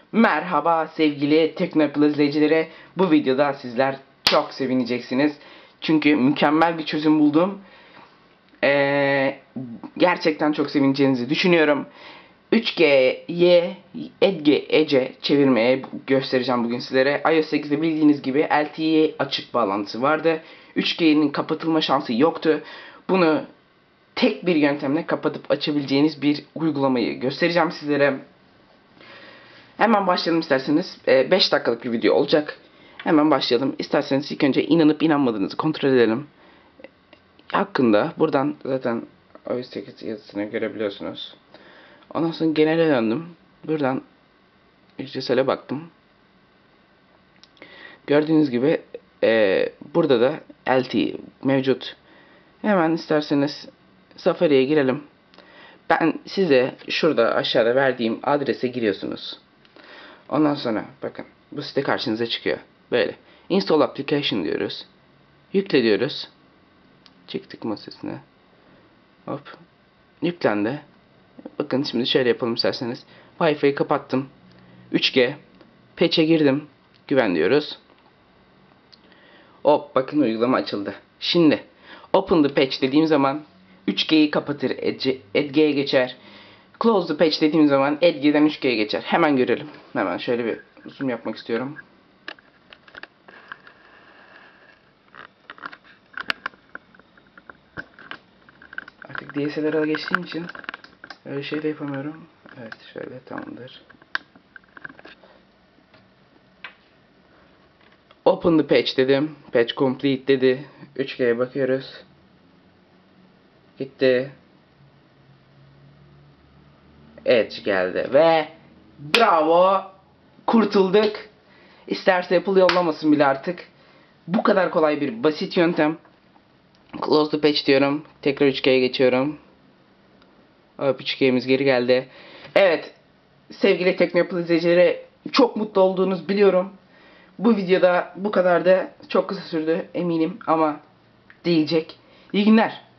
Merhaba sevgili Teknopil izleyicileri. Bu videoda sizler çok sevineceksiniz. Çünkü mükemmel bir çözüm buldum. Gerçekten çok sevineceğinizi düşünüyorum. 3G'ye Edge çevirmeye göstereceğim bugün sizlere. iOS 8'de bildiğiniz gibi LTE açık bağlantısı vardı. 3G'nin kapatılma şansı yoktu. Bunu tek bir yöntemle kapatıp açabileceğiniz bir uygulamayı göstereceğim sizlere. Hemen başlayalım isterseniz. 5 dakikalık bir video olacak. Hemen başlayalım. İsterseniz ilk önce inanıp inanmadığınızı kontrol edelim. Hakkında buradan zaten iOS 8 yazısını görebiliyorsunuz. Ondan sonra genele döndüm. Buradan ücretsele baktım. Gördüğünüz gibi burada da LTE mevcut. Hemen isterseniz Safari'ye girelim. Ben size şurada aşağıda verdiğim adrese giriyorsunuz. Ondan sonra bakın bu site karşınıza çıkıyor. Böyle. Install application diyoruz. Yükle diyoruz. Çıktık masasına. Hop. Yüklendi. Bakın şimdi şöyle yapalım isterseniz. Wi-Fi'yi kapattım. 3G. Patch'e girdim. Güven diyoruz. Hop bakın uygulama açıldı. Şimdi Open the patch dediğim zaman 3G'yi kapatır. Edge'ye geçer. Close the patch dediğim zaman Edge'den 3G'ye geçer. Hemen görelim. Hemen şöyle bir zoom yapmak istiyorum. Artık DSLR'a geçtiğim için öyle şey de yapamıyorum. Evet şöyle tamamdır. Open the patch dedim. Patch complete dedi. 3G'ye bakıyoruz. Gitti. Edge geldi ve bravo, kurtulduk. İsterse Apple yollamasın bile artık. Bu kadar kolay bir basit yöntem. Close the patch diyorum. Tekrar 3G'ye geçiyorum. Hop 3G'miz geri geldi. Evet sevgili Teknopil izleyicileri, çok mutlu olduğunuzu biliyorum. Bu videoda bu kadar da çok kısa sürdü eminim ama değecek. İyi günler.